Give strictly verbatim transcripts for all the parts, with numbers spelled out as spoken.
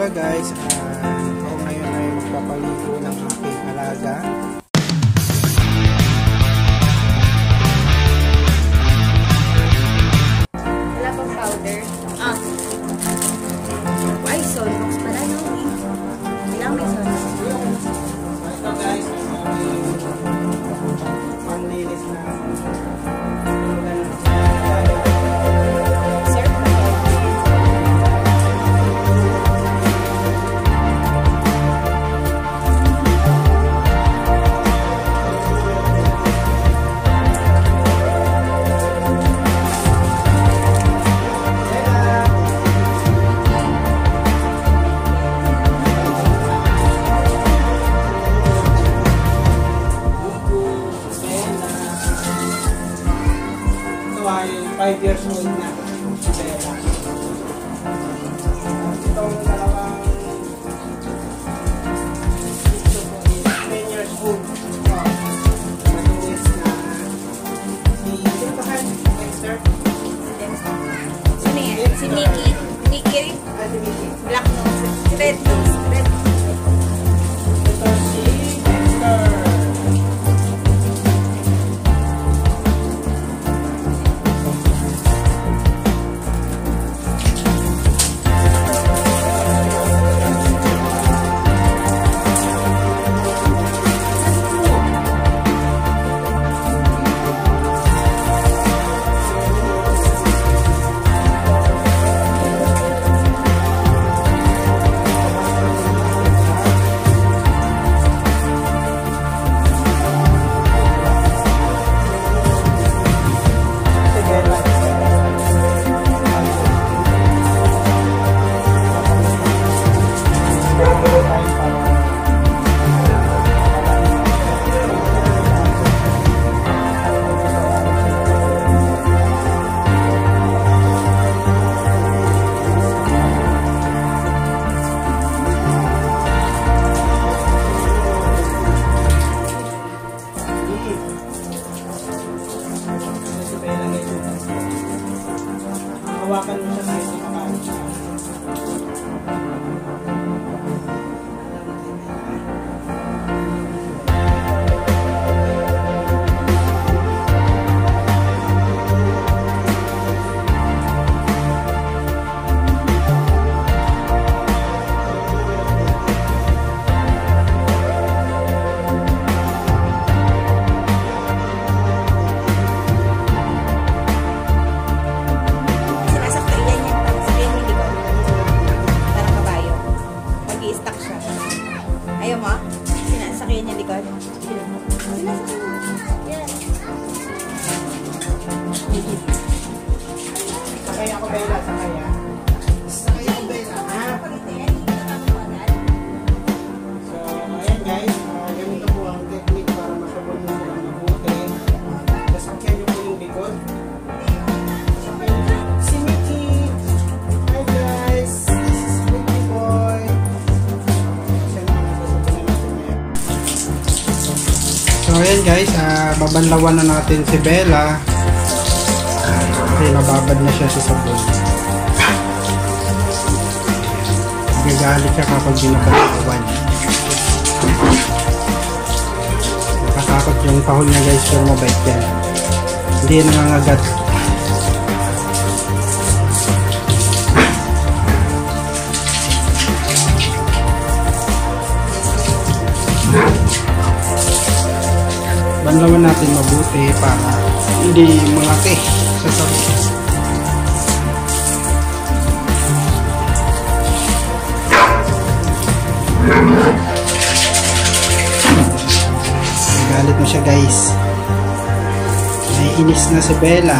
umaga guys, uh, ako ngayon ay magpapaligo ng aking alaga. Wala pang powder. Ah. Ay, Sonrox pala no? Ilang may Sonrox? Ito guys, panlinis na five years old na. Itong dalawang ten years old. Matulis na si Silvahan, Dexter. Sino yan? Si Mickey. Mickey rin? Ah, si Mickey. Black nose. Red nose. Red. Ito si Dexter. Hawakan mo siya tayo sa makain siya. Ayaw mo? Sinasakyan niya likod? Sinasakyan niya. Yan. Sakay ako, Bella. Sakay ah. Sakay ako, Bella. Ah. So, ayan guys. Uh, ganito po ang technique para masabon mo silang mabuti. Nasakyan nyo po yung likod. Si Mickey. Hi guys. This is Mickey boy. So ayan guys, uh, babanlawan na natin si Bella kasi nababad na siya sa sabon. Nagagalit siya kapag binabanlawan. Nakatakot yung pahol niya guys, pero mabait yan. Hindi nangangagat. Banlawan natin mabuti para hindi mangati sa sabon. Nagalit mo siya guys. Naiinis na si Bella.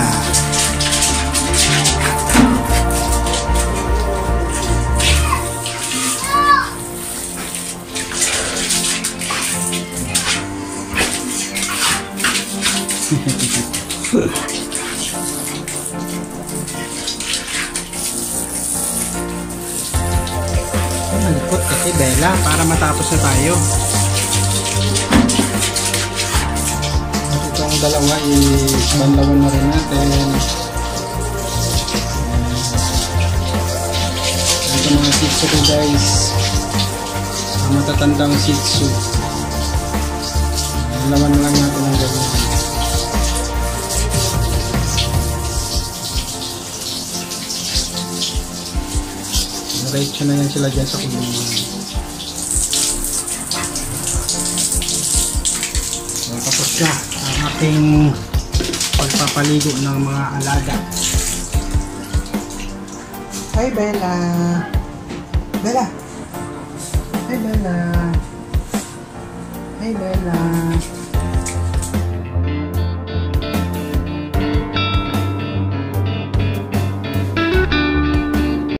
Malikot kasi Bella para matapos na tayo. At itong dalawa i-banlawan na rin natin. sa mga Shih Tzu ko guys. Sa matatandang Shih Tzu. Laman lang natin ang ganyan. Diretso na yan sila dyan sa kulungan. So, tapos na ang ating pagpapaligo ng mga alaga. Hi Bella! Bella! Hi Bella! Hi Bella!